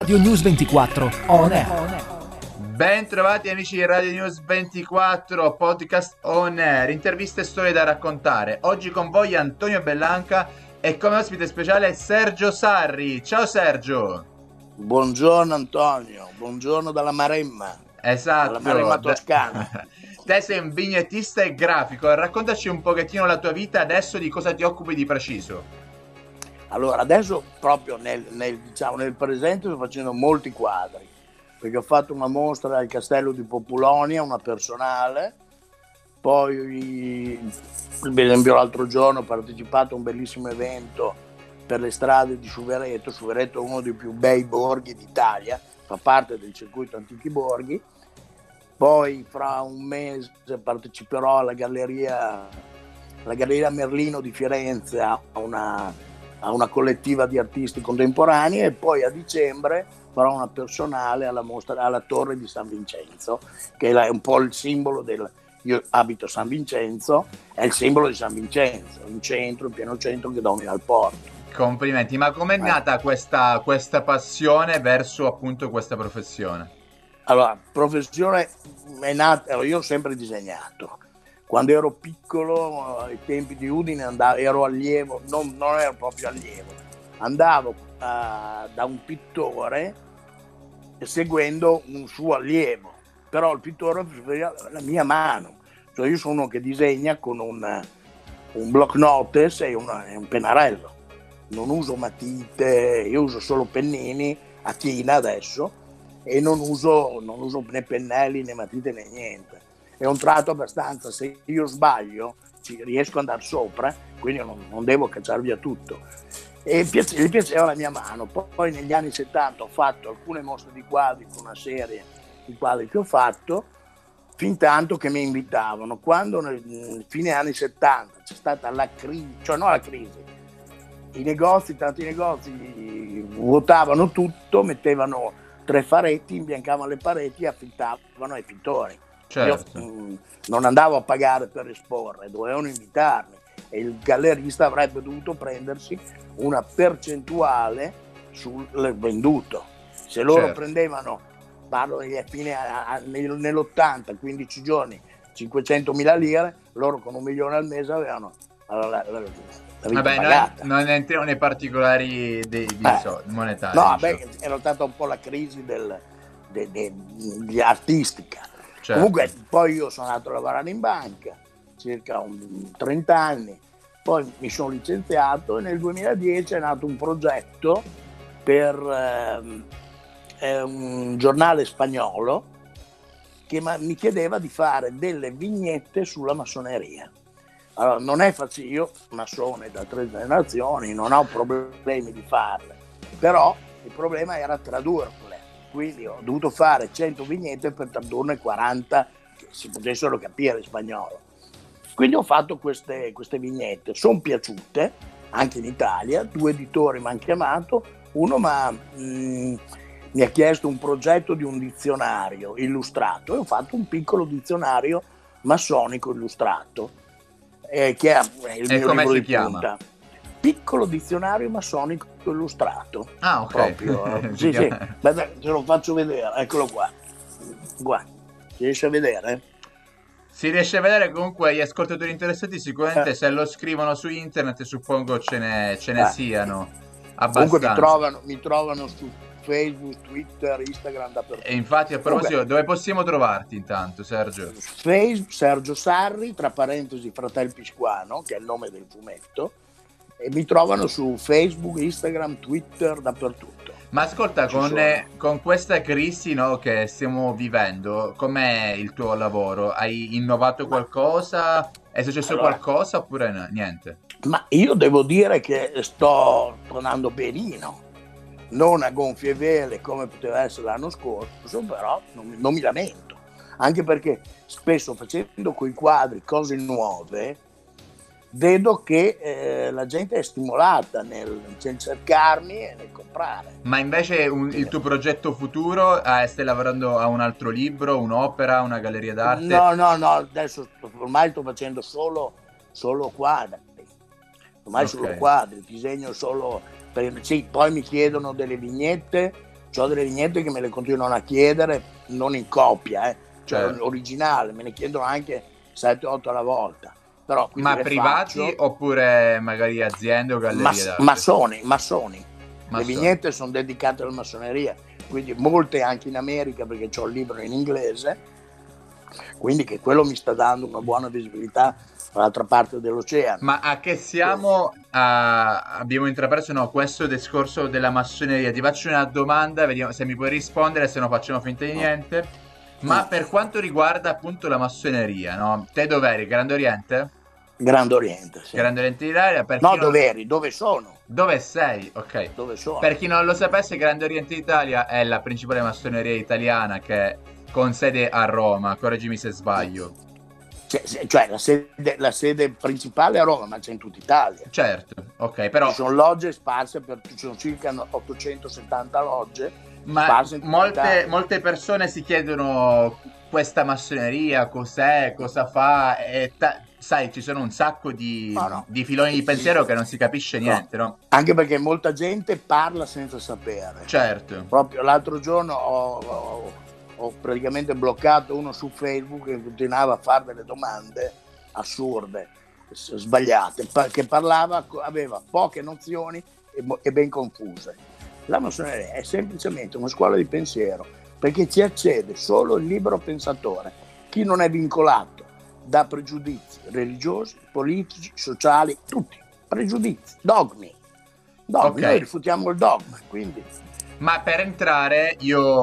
Radio News 24 On Air. Ben trovati amici di Radio News 24, podcast on air, interviste e storie da raccontare. Oggi con voi Antonio Bellanca e come ospite speciale Sergio Sarri. Ciao Sergio. Buongiorno Antonio, buongiorno dalla Maremma. Esatto. Dalla Maremma toscana. Te sei un vignettista e grafico, raccontaci un pochettino la tua vita adesso, di cosa ti occupi di preciso. Allora, adesso proprio nel presente sto facendo molti quadri, perché ho fatto una mostra al Castello di Populonia, una personale, poi per esempio l'altro giorno ho partecipato a un bellissimo evento per le strade di Suvereto. Suvereto è uno dei più bei borghi d'Italia, fa parte del circuito Antichi Borghi. Poi fra un mese parteciperò alla Galleria Merlino di Firenze a una collettiva di artisti contemporanei, e poi a dicembre farò una personale alla mostra alla Torre di San Vincenzo, che è un po' il simbolo io abito a San Vincenzo, è il simbolo di San Vincenzo, in pieno centro, che domina il porto. Complimenti, ma com'è nata questa passione verso appunto questa professione? Allora, professione è nata, io ho sempre disegnato. Quando ero piccolo, ai tempi di Udine, ero allievo, non ero proprio allievo, andavo da un pittore seguendo un suo allievo, però il pittore preferiva la mia mano, cioè io sono uno che disegna con un block notes e un pennarello, non uso matite, io uso solo pennini a china adesso, e non uso né pennelli né matite né niente. È un tratto abbastanza, se io sbaglio ci riesco ad andare sopra, quindi non devo cacciare via tutto. E gli piaceva la mia mano. Poi negli anni 70 ho fatto alcune mostre di quadri con una serie di quadri che ho fatto, fin tanto che mi invitavano. Quando nel fine anni 70 c'è stata la crisi, cioè non la crisi, tanti negozi vuotavano tutto, mettevano 3 faretti, imbiancavano le pareti e affittavano ai pittori. Certo. Io non andavo a pagare per esporre, dovevano invitarmi, e il gallerista avrebbe dovuto prendersi una percentuale sul venduto. Se loro prendevano, parlo nell'80, 15 giorni, 500.000 lire, loro con 1 milione al mese avevano la vabbè, non entriamo nei particolari monetari. No, era stata un po' la crisi di artistica. Certo. Comunque poi io sono andato a lavorare in banca circa 30 anni, poi mi sono licenziato e nel 2010 è nato un progetto per un giornale spagnolo che mi chiedeva di fare delle vignette sulla massoneria. Allora, non è facile, io massone da 3 generazioni, non ho problemi di farle, però il problema era tradurle. Quindi ho dovuto fare 100 vignette per tradurne 40 che si potessero capire in spagnolo. Quindi ho fatto queste vignette, sono piaciute anche in Italia. 2 editori mi hanno chiamato, uno mi ha chiesto un progetto di un dizionario illustrato, e ho fatto un piccolo dizionario massonico illustrato, che è il mio come libro si di chiama? punta. Piccolo dizionario massonico illustrato. Ah, ok. Proprio. Sì. Beh, ce lo faccio vedere, eccolo qua. Si riesce a vedere? Si riesce a vedere. Comunque gli ascoltatori interessati sicuramente se lo scrivono su internet, suppongo ce ne siano abbastanza. Comunque mi trovano su Facebook, Twitter, Instagram, dappertutto. E infatti, a proposito, dove possiamo trovarti intanto, Sergio? Facebook, Sergio Sarri, tra parentesi Fratel Pisquano, che è il nome del fumetto, e mi trovano su Facebook, Instagram, Twitter, dappertutto. Ma ascolta, con questa crisi, no, che stiamo vivendo, com'è il tuo lavoro? Hai innovato qualcosa? È successo qualcosa oppure niente? Ma io devo dire che sto tornando benino, non a gonfie vele come poteva essere l'anno scorso, però non mi lamento, anche perché spesso facendo coi quadri cose nuove vedo che la gente è stimolata nel cercarmi e nel comprare. Ma invece il tuo progetto futuro, stai lavorando a un altro libro, un'opera, una galleria d'arte? No, adesso ormai sto facendo solo quadri. Ormai solo quadri, disegno solo. Sì, poi mi chiedono delle vignette Ho delle vignette che me le continuano a chiedere, non in copia, cioè Certo. originale, me ne chiedono anche 7-8 alla volta. Però quindi Ma le privati faccio. oppure magari aziende o gallerie d'arte? Massoni. Le vignette sono dedicate alla massoneria, quindi molte anche in America, perché ho il libro in inglese, quindi che quello mi sta dando una buona visibilità dall'altra parte dell'oceano. Ma a che siamo? Abbiamo intrapreso questo discorso della massoneria. Ti faccio una domanda, vediamo se mi puoi rispondere, se no facciamo finta di niente. Ma per quanto riguarda appunto la massoneria, no? Te dov'eri? Grande Oriente? Grande Oriente, sì. Grande Oriente d'Italia? Per No, chi non... dov'eri? Dove sono? Dove sei? Ok. Dove sono? Per chi non lo sapesse, Grande Oriente d'Italia è la principale massoneria italiana che con sede a Roma, correggimi se sbaglio. Cioè la sede principale è a Roma, ma c'è in tutta Italia. Certo, ok, però... Ci sono logge sparse, ci sono circa 870 logge Ma sparse in tutta Italia. molte persone si chiedono questa massoneria, cos'è, cosa fa, e sai, ci sono un sacco di filoni di pensiero che non si capisce niente, no? Anche perché molta gente parla senza sapere. Certo. Proprio l'altro giorno ho praticamente bloccato uno su Facebook che continuava a fare delle domande assurde, sbagliate, che aveva poche nozioni e ben confuse. La massoneria è semplicemente una scuola di pensiero, perché ci accede solo il libero pensatore, chi non è vincolato da pregiudizi religiosi, politici, sociali, tutti, pregiudizi, dogmi. Okay. Noi rifutiamo il dogma, quindi... Ma per entrare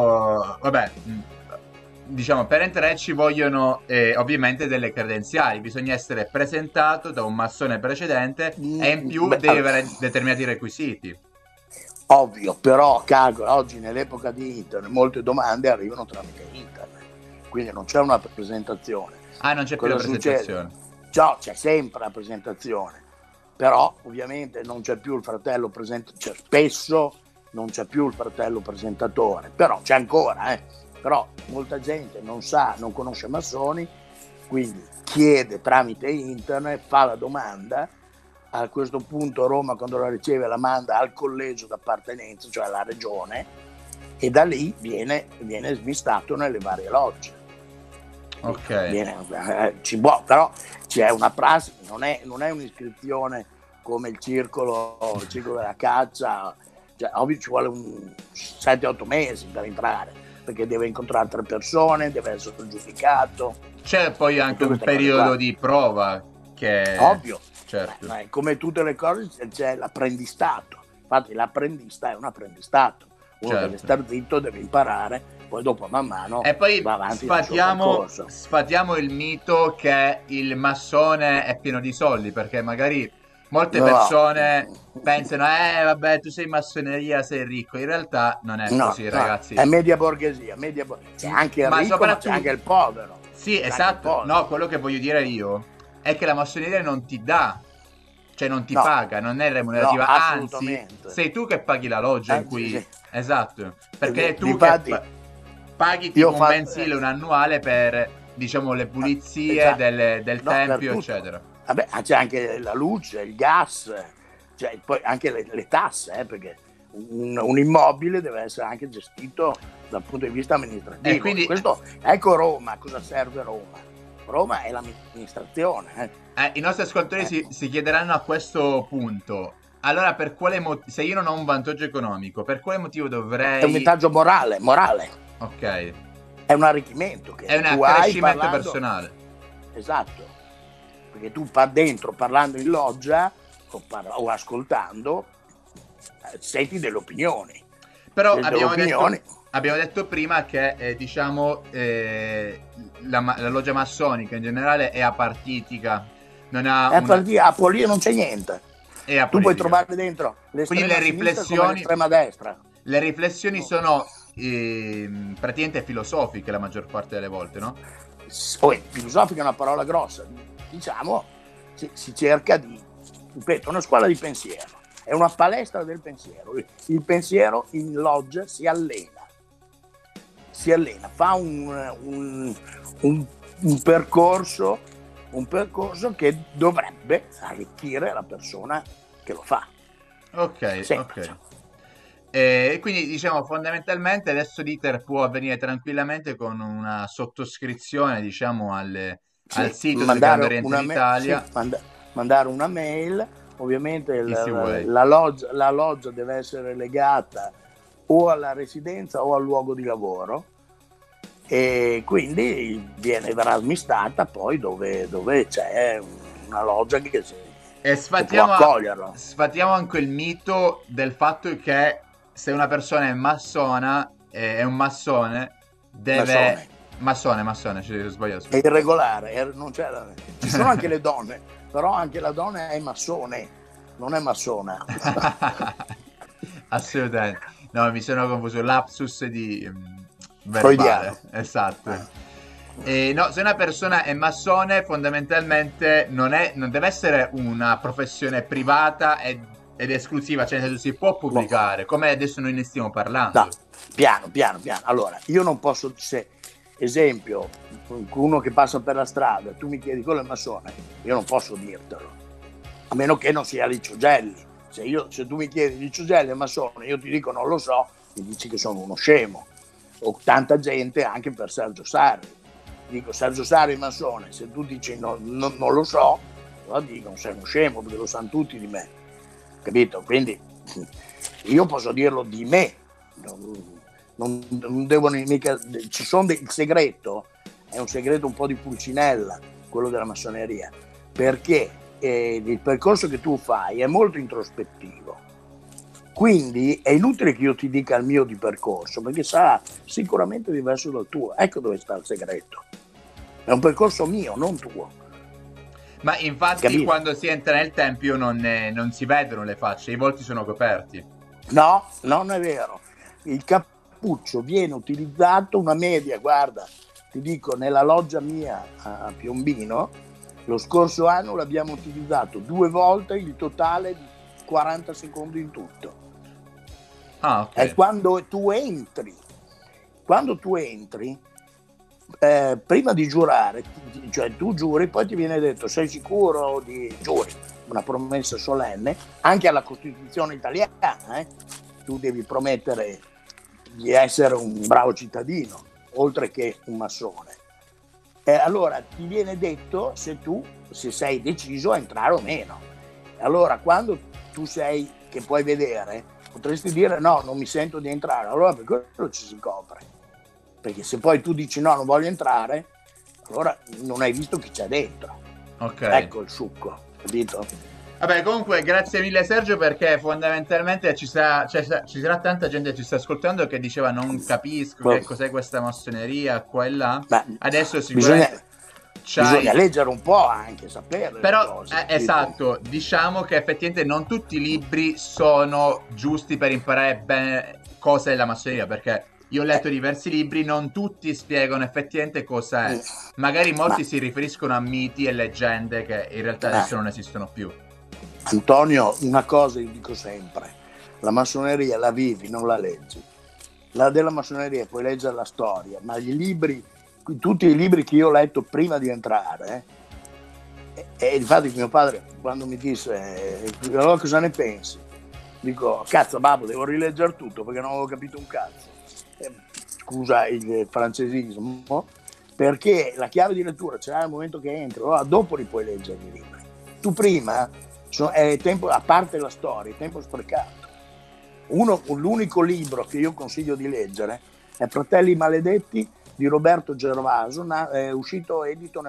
diciamo, per entrare ci vogliono ovviamente delle credenziali, bisogna essere presentato da un massone precedente e in più deve avere determinati requisiti. Ovvio, però oggi nell'epoca di internet molte domande arrivano tramite internet, quindi non c'è una presentazione. Ah, non c'è più la presentazione? C'è sempre la presentazione, però ovviamente non c'è più il fratello presentatore, cioè spesso non c'è più il fratello presentatore, però c'è ancora, però molta gente non conosce massoni, quindi chiede tramite internet, fa la domanda. A questo punto Roma, quando la riceve, la manda al collegio d'appartenenza, cioè alla regione, e da lì viene smistato nelle varie logge. Ok. Però c'è una prassi, non è un'iscrizione come il circolo della caccia, cioè, ovvio ci vuole 7-8 mesi per entrare, perché deve incontrare 3 persone, deve essere giudicato. C'è poi anche un periodo di prova che... Ovvio. Certo. Ma come tutte le cose c'è l'apprendistato. Infatti l'apprendista è un apprendistato. Uno deve star zitto, deve imparare, poi dopo man mano e poi va avanti. Sfatiamo il mito che il massone è pieno di soldi, perché magari molte persone pensano vabbè, tu sei massoneria, sei ricco. In realtà non è così, ragazzi. È media borghesia, c'è anche il ricco, ma c'è anche il povero. Sì, esatto. No, quello che voglio dire io è che la massoneria non ti dà, cioè non ti paga, non è remunerativa, anzi sei tu che paghi la loggia in cui... Sì. Esatto, perché è tu che paghi tipo un mensile, un annuale per, diciamo, le pulizie del tempio, eccetera. Vabbè, c'è anche la luce, il gas, cioè poi anche le tasse, perché un immobile deve essere anche gestito dal punto di vista amministrativo. E quindi... ecco Roma, cosa serve Roma? Roma è l'amministrazione. I nostri ascoltatori si chiederanno a questo punto, allora per quale motivo, se io non ho un vantaggio economico, per quale motivo dovrei... È un vantaggio morale. Ok. È un arricchimento. È un accrescimento personale. Esatto. Perché tu dentro parlando in loggia o ascoltando senti delle opinioni. Però abbiamo detto prima che la loggia massonica in generale è apartitica, non ha a politica non c'è niente. Tu puoi trovare dentro l'estrema sinistra l'estrema destra. Le riflessioni sono praticamente filosofiche la maggior parte delle volte, no? Filosofica è una parola grossa, diciamo, si cerca di, ripeto, una scuola di pensiero. È una palestra del pensiero. Il pensiero in loggia si allena, fa un percorso che dovrebbe arricchire la persona che lo fa. Ok. E quindi diciamo fondamentalmente adesso l'iter può avvenire tranquillamente con una sottoscrizione, diciamo, al Sì, sito del Grande Oriente sì, d'Italia, mandare una mail, ovviamente Easy Way. la loggia deve essere legata o alla residenza o al luogo di lavoro, e quindi verrà smistata poi dove c'è una loggia che E può accoglierlo. sfatiamo anche il mito del fatto che se una persona è massona, è un massone, deve... Massone, ci ho sbagliato. È irregolare, non c'è ci sono anche le donne, però anche la donna è massone, non è massona. Assolutamente. No, mi sono confuso. Lapsus di Freudiano. verbale. Esatto. E no, se una persona è massone, fondamentalmente non deve essere una professione privata ed esclusiva, cioè nel senso si può pubblicare, come adesso noi ne stiamo parlando. No, piano. Allora, io non posso, se esempio, uno che passa per la strada, tu mi chiedi quello è massone, io non posso dirtelo, a meno che non sia Licio Gelli. Se tu mi chiedi Licio Gelli è massone, io ti dico non lo so, mi dici che sono uno scemo. O tanta gente anche per Sergio Sarri. Dico Sergio Sarri è massone, se tu dici non lo so, allora dicono sei uno scemo perché lo sanno tutti di me, capito? Quindi io posso dirlo di me, non devono mica, ci sono il segreto è un segreto un po' di Pulcinella, quello della massoneria, perché il percorso che tu fai è molto introspettivo, quindi è inutile che io ti dica il mio di percorso, perché sarà sicuramente diverso dal tuo. Ecco dove sta il segreto, è un percorso mio, non tuo. Ma infatti Capito? quando si entra nel tempio non si vedono le facce, i volti sono coperti. No, non è vero. Il cappuccio viene utilizzato una media, guarda, ti dico, nella loggia mia a Piombino, lo scorso anno l'abbiamo utilizzato 2 volte, il totale di 40 secondi in tutto. Ah, ok. È quando tu entri, prima di giurare, cioè tu giuri, poi ti viene detto sei sicuro di giuri, una promessa solenne, anche alla Costituzione italiana, tu devi promettere di essere un bravo cittadino, oltre che un massone. Allora ti viene detto se sei deciso a entrare o meno. Allora quando tu sei, che puoi vedere, potresti dire no, non mi sento di entrare, allora per quello ci si copre, perché se poi tu dici no, non voglio entrare, allora non hai visto chi c'è dentro. Ok. Ecco il succo, capito? Vabbè, comunque grazie mille Sergio, perché fondamentalmente ci sarà tanta gente che ci sta ascoltando che diceva non capisco che cos'è questa massoneria qua e là. Adesso sicuramente bisogna leggere un po', anche sapere però le cose, esatto, diciamo che effettivamente non tutti i libri sono giusti per imparare bene cosa è la massoneria, perché io ho letto diversi libri, non tutti spiegano effettivamente cosa è. Magari molti si riferiscono a miti e leggende che in realtà adesso non esistono più. Antonio, una cosa io dico sempre, la massoneria la vivi, non la leggi. La della massoneria puoi leggere la storia, ma gli libri, tutti i libri che io ho letto prima di entrare, e infatti mio padre quando mi disse allora cosa ne pensi? Dico cazzo babbo, devo rileggere tutto perché non avevo capito un cazzo. Scusa il francesismo, perché la chiave di lettura c'è al momento che entri, allora dopo li puoi leggere i libri. Tu prima è tempo, a parte la storia, è tempo sprecato. L'unico libro che io consiglio di leggere è Fratelli Maledetti di Roberto Gervaso, uscito edito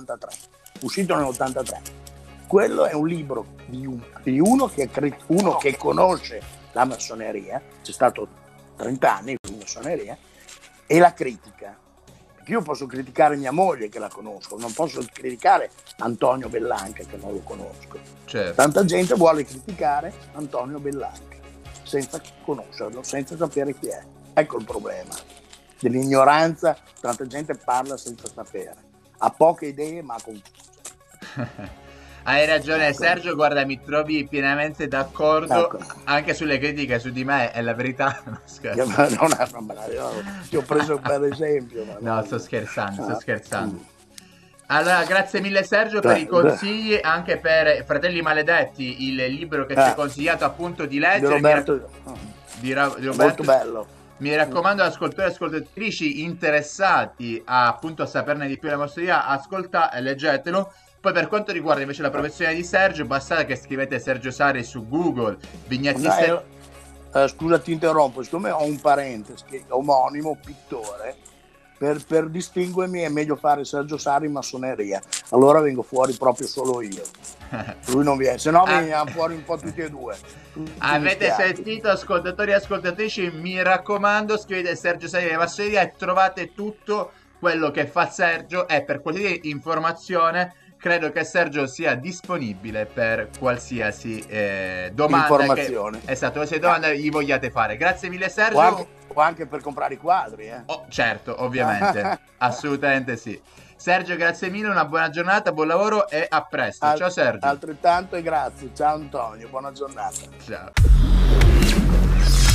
nell'83. Quello è un libro di uno che conosce la massoneria, c'è stato 30 anni di massoneria, e la critica. Perché io posso criticare mia moglie che la conosco, non posso criticare Antonio Bellanca che non lo conosco. Certo. Tanta gente vuole criticare Antonio Bellanca senza conoscerlo, senza sapere chi è. Ecco il problema dell'ignoranza, tanta gente parla senza sapere, ha poche idee ma confuse. Hai ragione Sergio, guarda, mi trovi pienamente d'accordo anche sulle critiche su di me, è la verità. No, scherzo. Ti ho preso per esempio. No, sto scherzando. Allora, grazie mille Sergio per i consigli, anche per Fratelli Maledetti, il libro che ci hai consigliato appunto di leggere. di Molto Roberto. bello. Mi raccomando, ascoltatori e ascoltatrici interessati appunto a saperne di più della massoneria, leggetelo. Poi per quanto riguarda invece la professione di Sergio, basta che scrivete Sergio Sarri su Google, vignettista... Scusa, ti interrompo, siccome ho un parente omonimo, pittore, per distinguermi è meglio fare Sergio Sarri massoneria, allora vengo fuori proprio solo io, lui non viene, se no veniamo fuori un po' tutti e due. Avete sentito, ascoltatori e ascoltatrici? Mi raccomando, scrivete Sergio Sarri massoneria e trovate tutto quello che fa Sergio, e per qualsiasi informazione credo che Sergio sia disponibile per qualsiasi domanda, informazione. Esatto, qualsiasi domanda gli vogliate fare. Grazie mille Sergio. O anche per comprare i quadri, Oh, certo, ovviamente. Assolutamente sì. Sergio, grazie mille, una buona giornata, buon lavoro e a presto. Ciao Sergio. Altrettanto e grazie. Ciao Antonio, buona giornata. Ciao.